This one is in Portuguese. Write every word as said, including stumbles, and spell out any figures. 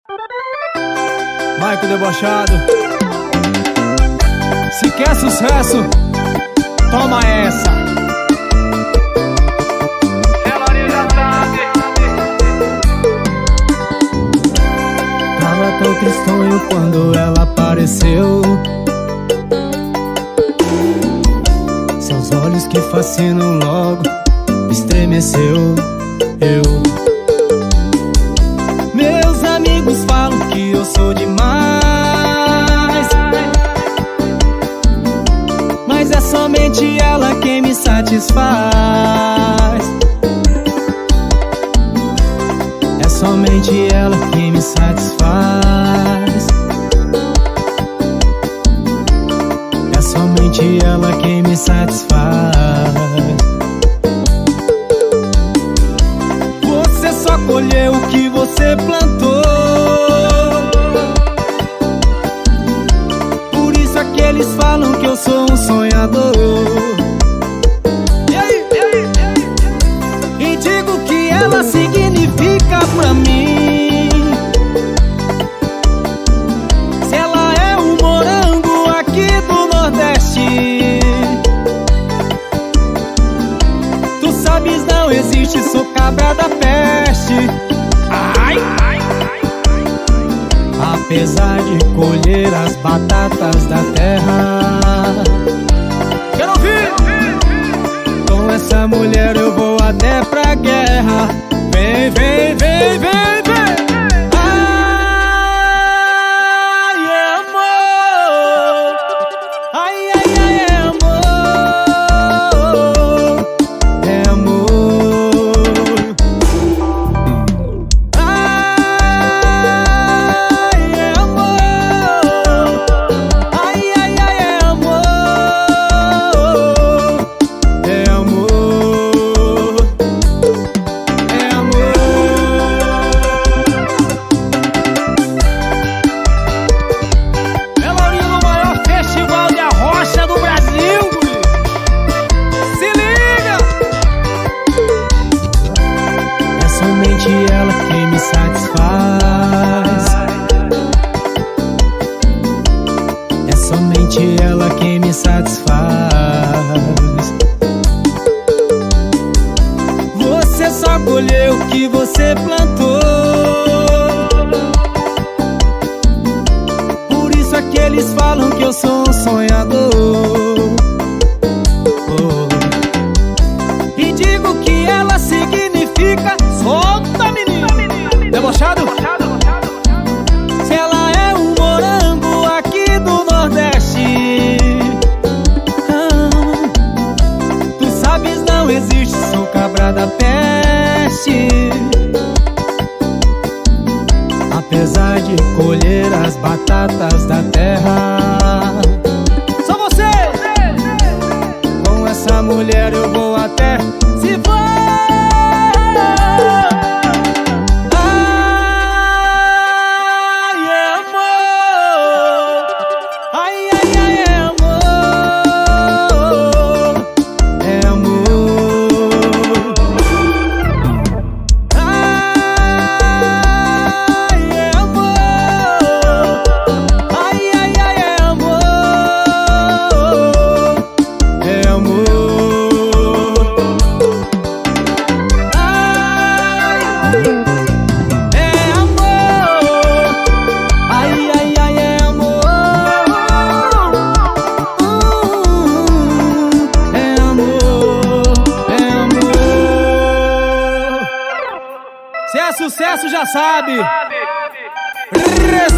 Maico debochado. Se quer sucesso, toma essa. Ela já sabe. Tava tão tristonho quando ela apareceu. Seus olhos que fascinam logo estremeceu. Eu Meus amigos falam que eu sou demais, mas é somente ela quem me satisfaz. É somente ela quem me satisfaz. É somente ela quem me satisfaz. Você só colheu o que você plantou. Por isso é que eles falam que eu sou um sonhador. E aí? E digo que ela significa pra mim. Se ela é um morango aqui do Nordeste, tu sabes, não existe, sou cabra da peste. Ai, ai, ai, ai. Apesar de colher as batatas da terra, quero ouvir! Com essa mulher eu vou até pra guerra. Vem, vem, vem, vem, vem. Ai, amor. Ai, ai, ai, amor. É amor. Ai, é amor. Ai, ai, ai, é amor. É amor. É amor. Pelourinho no maior festival de arrocha do Brasil, guri. Se liga! É somente ela quem me satisfaz. É somente ela quem me satisfaz. Você só colheu o que você plantou. Por isso é que eles falam que eu sou um sonhador. Oh. E digo que ela significa. Solta, menina! Debochado? Se ela é um morango aqui do Nordeste, ah, tu sabes, não existe, sou cabra da peste. Apesar de colher as batatas da terra, só você! Com essa mulher eu vou até se for. Ai, amor. Ai, ai, ai, amor. É amor. Ai, é amor. Ai, ai, ai, é amor. É amor. Ai, é amor. Ai, ai, ai, é amor. Hum, é amor. É amor. Se é sucesso, já sabe.